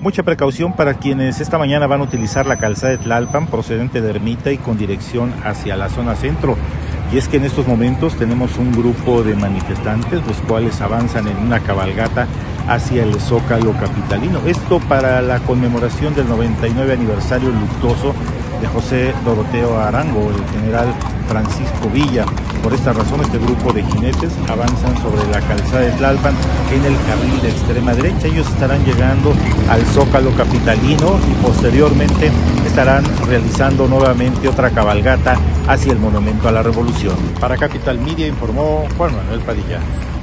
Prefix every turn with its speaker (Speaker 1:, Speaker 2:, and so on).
Speaker 1: Mucha precaución para quienes esta mañana van a utilizar la calzada de Tlalpan procedente de Ermita y con dirección hacia la zona centro. Y es que en estos momentos tenemos un grupo de manifestantes, los cuales avanzan en una cabalgata hacia el Zócalo capitalino. Esto para la conmemoración del 99 aniversario luctuoso de José Doroteo Arango, el general Francisco Villa. Por esta razón, este grupo de jinetes avanzan sobre la calzada de Tlalpan en el carril de extrema derecha. Ellos estarán llegando al Zócalo capitalino y posteriormente estarán realizando nuevamente otra cabalgata hacia el Monumento a la Revolución. Para Capital Media informó Juan Manuel Padilla.